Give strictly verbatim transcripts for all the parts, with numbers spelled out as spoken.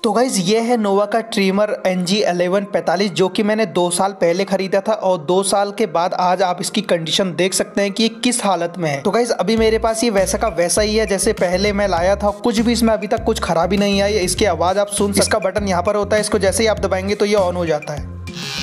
तो गाइज ये है नोवा का ट्रिमर एन जी इलेवन पैंतालीस जो कि मैंने दो साल पहले खरीदा था और दो साल के बाद आज आप इसकी कंडीशन देख सकते हैं कि ये किस हालत में है। तो गाइज अभी मेरे पास ये वैसा का वैसा ही है जैसे पहले मैं लाया था, कुछ भी इसमें अभी तक कुछ खराबी नहीं आई। इसकी आवाज़ आप सुन, इसका बटन यहाँ पर होता है, इसको जैसे ही आप दबाएंगे तो ये ऑन हो जाता है।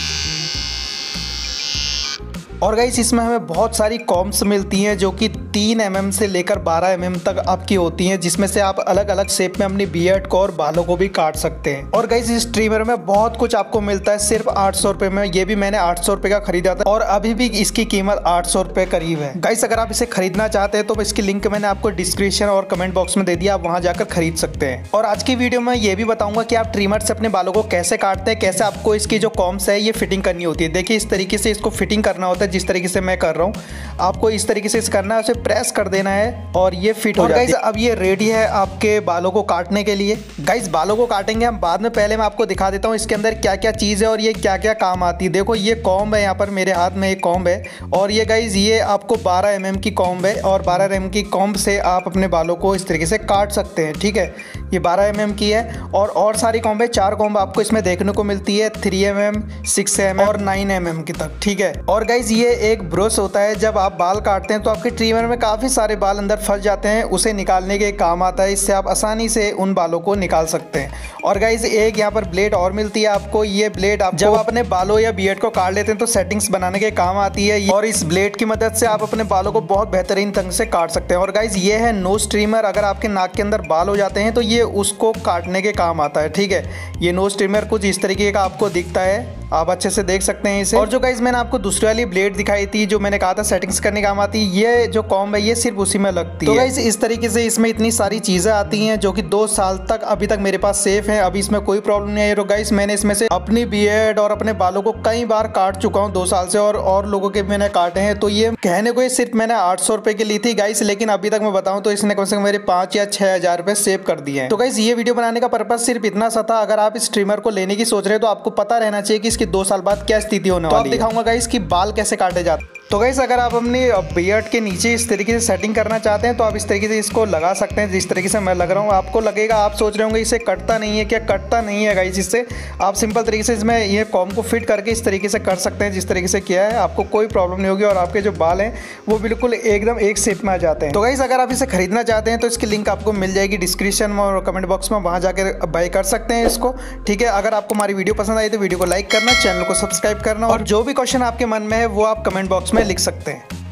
और गाइस इसमें हमें बहुत सारी कॉम्स मिलती हैं जो कि तीन एम एम से लेकर बारह एम एम तक आपकी होती हैं, जिसमें से आप अलग अलग शेप में अपनी बियर्ड को और बालों को भी काट सकते हैं। और गाइस इस ट्रिमर में बहुत कुछ आपको मिलता है सिर्फ आठ सौ रुपये में। ये भी मैंने आठ सौ रुपये का खरीदा था और अभी भी इसकी कीमत आठ सौ रुपये करीब है। गाइस अगर आप इसे खरीदना चाहते हैं तो इसकी लिंक मैंने आपको डिस्क्रिप्शन और कमेंट बॉक्स में दे दिया, आप वहाँ जाकर खरीद सकते हैं। और आज की वीडियो में ये भी बताऊंगा कि आप ट्रिमर से अपने बालों को कैसे काटते हैं, कैसे आपको इसकी जो कॉम्स है ये फिटिंग करनी होती है। देखिए इस तरीके से इसको फिटिंग करना होता है, जिस तरीके से मैं कर रहा हूं आपको इस तरीके से करना है, उसे प्रेस कर देना है और ये फिट हो जाती है। गाइस अब ये रेडी है आपके बालों को काटने के लिए। गाइस बालों को काटेंगे हम बाद में, पहले मैं आपको दिखा देता हूं इसके अंदर क्या क्या चीज़ है और ये क्या क्या काम आती है। देखो ये कॉम्ब है, यहाँ पर मेरे हाथ में एक कॉम्ब है और ये गाइस ये आपको बारह एम एम की कॉम्ब है और बारह एम एम की कॉम्ब से आप अपने बालों को इस तरीके से काट सकते हैं। ठीक है, ये बारह एम एम की है और और सारी कॉम्ब है, चार कॉम्ब आपको इसमें देखने को मिलती है, three M M, six M M और नाइन एम एम की तक। ठीक है, और गाइस ये एक ब्रश होता है, जब आप बाल काटते हैं तो आपके ट्रिमर में काफ़ी सारे बाल अंदर फंस जाते हैं, उसे निकालने के काम आता है। इससे आप आसानी से उन बालों को निकाल सकते हैं। और गाइस एक यहाँ पर ब्लेड और मिलती है आपको। ये ब्लेड आप जब अपने बालों या बियर्ड को काट लेते हैं तो सेटिंग्स बनाने के काम आती है और इस ब्लेड की मदद से आप अपने बालों को बहुत बेहतरीन ढंग से काट सकते हैं। और गाइस ये है नोज ट्रिमर, अगर आपके नाक के अंदर बाल हो जाते हैं तो ये उसको काटने के काम आता है। ठीक है, ये नोज ट्रिमर कुछ इस तरीके का आपको दिखता है, आप अच्छे से देख सकते हैं इसे। और जो गाइस मैंने आपको दूसरी वाली ब्लेड दिखाई थी जो मैंने कहा था सेटिंग्स करने काम आती है, ये जो कॉम्ब है ये सिर्फ उसी में लगती है। तो गाइस इस तरीके से इसमें इतनी सारी चीज़ें आती हैं जो कि दो साल तक अभी तक मेरे पास सेफ है, अभी इसमें कोई प्रॉब्लम नहीं आई। तो गाइस मैंने इसमें से अपनी बियर्ड और अपने बालों को कई बार काट चुका हूँ दो साल से और और लोगों के मैंने काटे हैं। तो ये कहने को ये सिर्फ मैंने आठ सौ रुपये की ली थी गाइस, लेकिन अभी तक मैं बताऊँ तो इसने कम से कम मेरे पाँच या छः हज़ार रुपये सेव कर दिए हैं। तो गाइस ये वीडियो बनाने का पर्पज सिर्फ इतना सा था। अगर आप इस ट्रिमर को लेने की सोच रहे हैं तो आपको पता रहना चाहिए कि इसकी दो साल बाद क्या स्थिति होने वाली है। तो आप दिखाऊंगा गाइस कि बाल कैसे काटे जाते हैं। तो गाइस अगर आप अपनी बियर्ड के नीचे इस तरीके से सेटिंग करना चाहते हैं तो आप इस तरीके से इसको लगा सकते हैं, जिस तरीके से मैं लग रहा हूँ। आपको लगेगा, आप सोच रहे होंगे इसे कटता नहीं है क्या, कटता नहीं है गाइस। इससे आप सिंपल तरीके से इसमें ये कॉम्ब को फिट करके इस तरीके से कर सकते हैं, जिस तरीके से किया है। आपको कोई प्रॉब्लम नहीं होगी और आपके जो बाल हैं वो बिल्कुल एकदम एक शेप में आ जाते हैं। तो गाइस अगर आप इसे खरीदना चाहते हैं तो इसकी लिंक आपको मिल जाएगी डिस्क्रिप्शन में और कमेंट बॉक्स में, वहाँ जाकर बाय कर सकते हैं इसको। ठीक है, अगर आपको हमारी वीडियो पसंद आई तो वीडियो को लाइक करना, चैनल को सब्सक्राइब करना और जो भी क्वेश्चन आपके मन में है वो आप कमेंट बॉक्स में लिख सकते हैं।